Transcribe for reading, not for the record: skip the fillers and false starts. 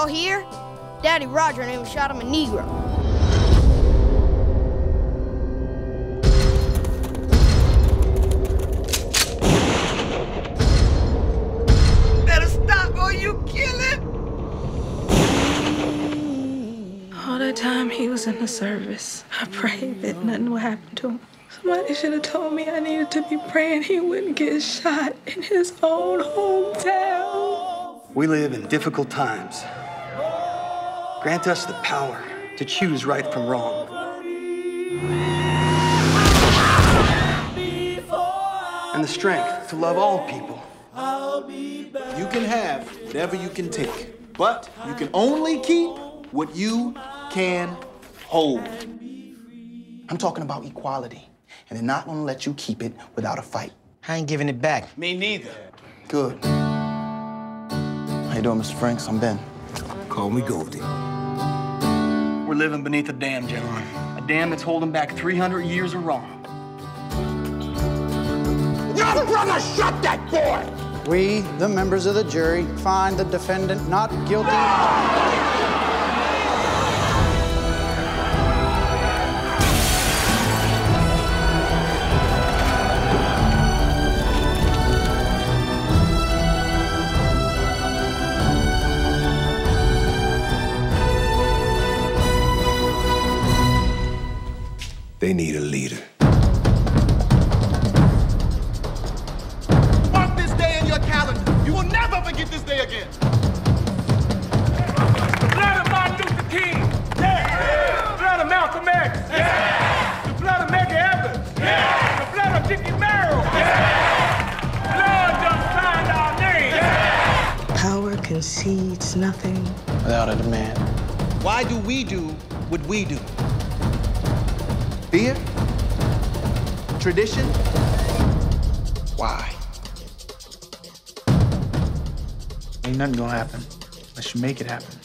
hear? Daddy Roger and him shot him a Negro. Better stop or you kill it! All that time he was in the service, I prayed that nothing would happen to him. Somebody should have told me I needed to be praying he wouldn't get shot in his own hometown. We live in difficult times. Grant us the power to choose right from wrong. And the strength to love all people. You can have whatever you can take, but you can only keep what you can hold. I'm talking about equality, and they're not gonna let you keep it without a fight. I ain't giving it back. Me neither. Good. How you doing, Mr. Franks? I'm Ben. Call me Goldie. We're living beneath a dam, gentlemen. A dam that's holding back 300 years of wrong. Your brother shot that boy! We, the members of the jury, find the defendant not guilty. They need a leader. Mark this day in your calendar. You will never forget this day again. The blood of Martin Luther King. Yeah. The blood of Malcolm X. Yeah. The blood of Medgar Evers. Yeah. The blood of Dickie Merrill. Yeah. Blood done signed our names. Yeah. Power concedes nothing Without a demand. Why do we do what we do? Fear? Tradition? Why? Ain't nothing gonna happen unless you make it happen.